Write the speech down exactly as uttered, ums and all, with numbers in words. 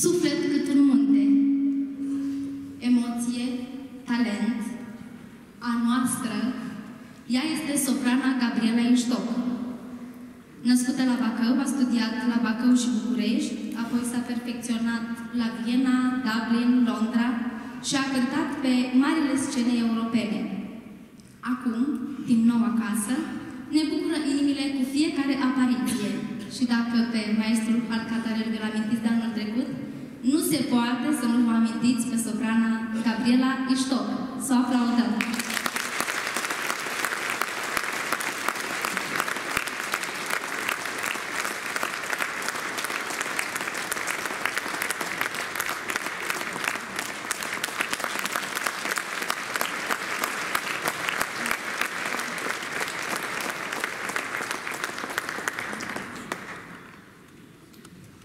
Suflet cât un munte, emoție, talent, a noastră, ea este soprana Gabriela Iștoc. Născută la Bacău, a studiat la Bacău și București, apoi s-a perfecționat la Viena, Dublin, Londra și a cântat pe marile scene europene. Acum, din nou acasă, ne bucură inimile cu fiecare apariție. Și dacă pe maestrul Alcatarel vi-l amintiți de anul trecut, nu se poate să nu vă amintiți pe soprana Gabriela Iștoc. Să o aplaudăm!